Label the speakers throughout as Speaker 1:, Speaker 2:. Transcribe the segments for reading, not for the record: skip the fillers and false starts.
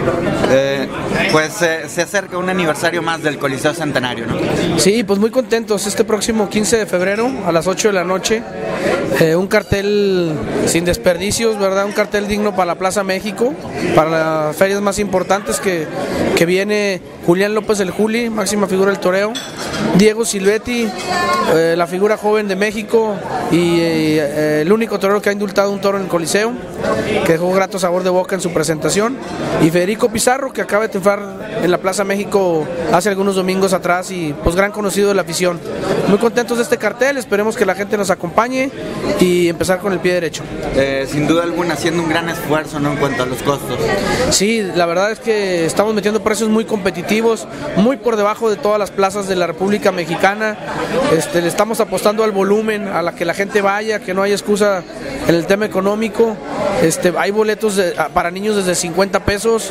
Speaker 1: Pues se acerca un aniversario más del Coliseo Centenario, ¿no?
Speaker 2: Sí, pues muy contentos. Este próximo 15 de febrero a las 8 de la noche, un cartel sin desperdicios, ¿verdad? Un cartel digno para la Plaza México, para las ferias más importantes que viene Julián López el Juli, máxima figura del toreo, Diego Silvetti, la figura joven de México y el único torero que ha indultado un toro en el Coliseo, que dejó un grato sabor de boca en su presentación, y Federico Pizarro, que acaba de triunfar en la Plaza México hace algunos domingos atrás y pues gran conocido de la afición. Muy contentos de este cartel, esperemos que la gente nos acompañe y empezar con el pie derecho.
Speaker 1: Sin duda alguna haciendo un gran esfuerzo, ¿no?, en cuanto a los costos.
Speaker 2: Sí, la verdad es que estamos metiendo precios muy competitivos, muy por debajo de todas las plazas de la República Mexicana. Le estamos apostando al volumen, a la que la gente vaya, que no haya excusa en el tema económico. Hay boletos para niños desde 50 pesos,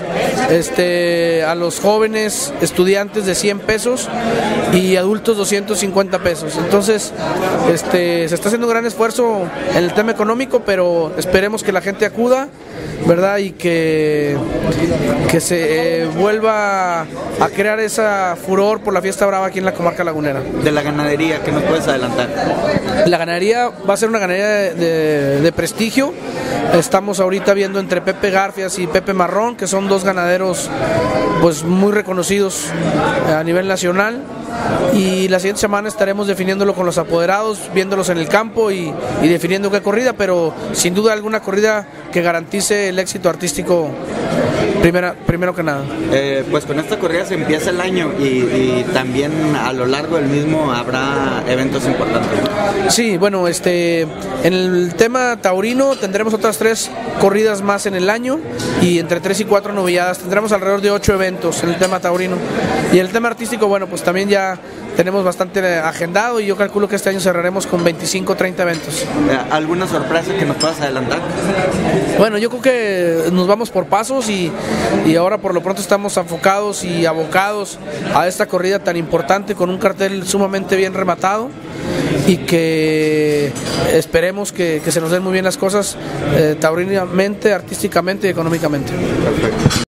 Speaker 2: a los jóvenes estudiantes de 100 pesos y adultos 250 pesos. Entonces, se está haciendo un gran esfuerzo en el tema económico, pero esperemos que la gente acuda, ¿verdad? Y que se vuelva a crear esa furor por la fiesta brava aquí en la comarca lagunera.
Speaker 1: De la ganadería, ¿qué nos puedes adelantar?
Speaker 2: La ganadería va a ser una ganadería de prestigio. Estamos ahorita viendo entre Pepe Garfias y Pepe Marrón, que son dos ganaderos pues muy reconocidos a nivel nacional, y la siguiente semana estaremos definiéndolo con los apoderados, viéndolos en el campo y definiendo qué corrida, pero sin duda alguna corrida que garantice el éxito artístico primero que nada.
Speaker 1: Pues con esta corrida se empieza el año y también a lo largo del mismo habrá eventos importantes, ¿no?
Speaker 2: Sí, bueno, en el tema taurino tendremos otras 3 corridas más en el año y entre 3 y 4 novilladas. Tendremos alrededor de 8 eventos en el tema taurino. Y en el tema artístico, bueno, pues también ya tenemos bastante agendado y yo calculo que este año cerraremos con 25 o 30 eventos.
Speaker 1: ¿Alguna sorpresa que nos puedas adelantar?
Speaker 2: Bueno, yo creo que nos vamos por pasos y ahora por lo pronto estamos enfocados y abocados a esta corrida tan importante con un cartel sumamente bien rematado y que esperemos que se nos den muy bien las cosas taurinamente, artísticamente y económicamente.
Speaker 1: Perfecto.